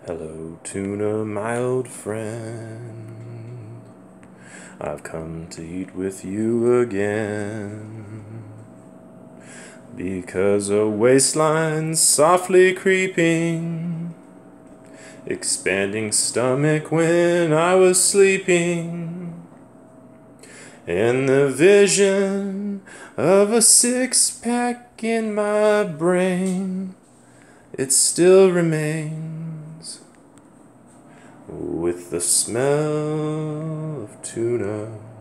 Hello, Tuna, my old friend. I've come to eat with you again. Because a waistline softly creeping, expanding stomach when I was sleeping, and the vision of a six-pack in my brain, it still remains with the smell of tuna.